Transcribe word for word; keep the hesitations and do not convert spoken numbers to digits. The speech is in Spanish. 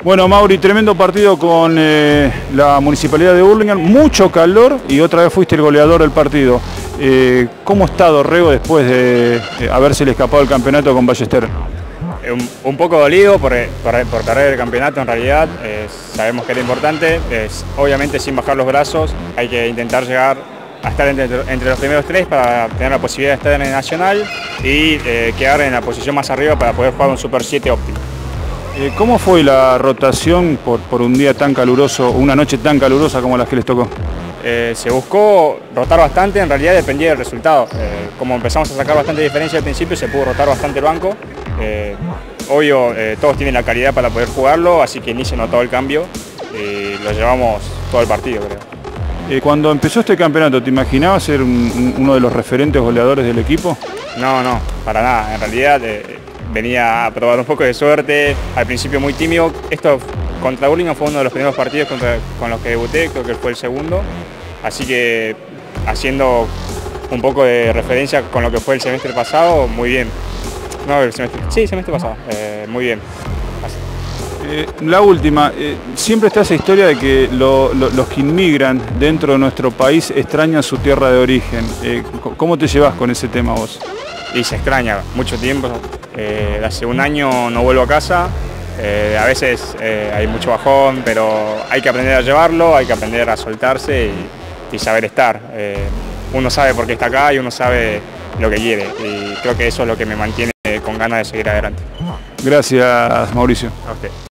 Bueno, Mauri, tremendo partido con eh, la Municipalidad de Hurlingham, mucho calor y otra vez fuiste el goleador del partido. Eh, ¿Cómo está Dorrego después de eh, haberse escapado el campeonato con Ballester? Un, un poco dolido por, por, por perder el campeonato en realidad, eh, sabemos que era importante, es, obviamente sin bajar los brazos, hay que intentar llegar a estar entre, entre los primeros tres para tener la posibilidad de estar en el Nacional y eh, quedar en la posición más arriba para poder jugar un Super siete óptimo. Eh, ¿Cómo fue la rotación por, por un día tan caluroso, una noche tan calurosa como las que les tocó? Eh, se buscó rotar bastante, en realidad dependía del resultado. Eh, como empezamos a sacar bastante diferencia al principio, se pudo rotar bastante el banco. Eh, obvio, eh, todos tienen la calidad para poder jugarlo, así que ni se notó el cambio y lo llevamos todo el partido, creo. Eh, cuando empezó este campeonato, ¿te imaginabas ser un, uno de los referentes goleadores del equipo? No, no, para nada. En realidad eh, venía a probar un poco de suerte, al principio muy tímido. Esto contra Hurlingham fue uno de los primeros partidos contra, con los que debuté, creo que fue el segundo. Así que haciendo un poco de referencia con lo que fue el semestre pasado, muy bien. No, el semestre, sí, el semestre pasado, eh, muy bien. Eh, la última, eh, siempre está esa historia de que lo, lo, los que inmigran dentro de nuestro país extrañan su tierra de origen. Eh, ¿Cómo te llevas con ese tema vos? Y se extraña mucho tiempo, eh, hace un año no vuelvo a casa, eh, a veces eh, hay mucho bajón, pero hay que aprender a llevarlo, hay que aprender a soltarse y, y saber estar. Eh, uno sabe por qué está acá y uno sabe lo que quiere y creo que eso es lo que me mantiene con ganas de seguir adelante. Gracias, Mauricio. A usted.